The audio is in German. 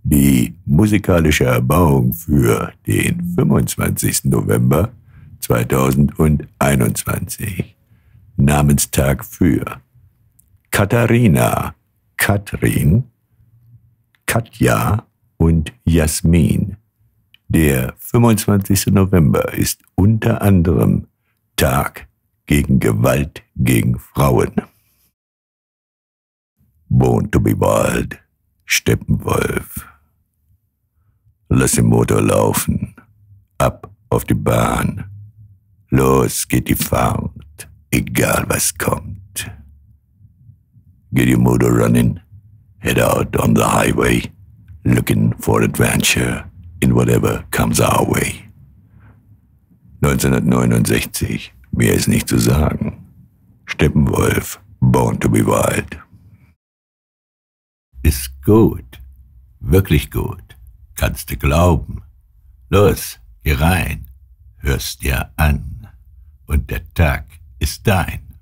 Die musikalische Erbauung für den 25. November 2021. Namenstag für Katharina, Katrin, Katja und Jasmin. Der 25. November ist unter anderem Tag gegen Gewalt gegen Frauen. Born to be Wild, Steppenwolf. Lass den Motor laufen, ab auf die Bahn. Los geht die Fahrt, egal was kommt. Get your motor running, head out on the highway, looking for adventure in whatever comes our way. 1969, mehr ist nicht zu sagen. Steppenwolf, Born to be Wild. Ist gut, wirklich gut, kannst du glauben. Los, geh rein, hörst dir an und der Tag ist dein.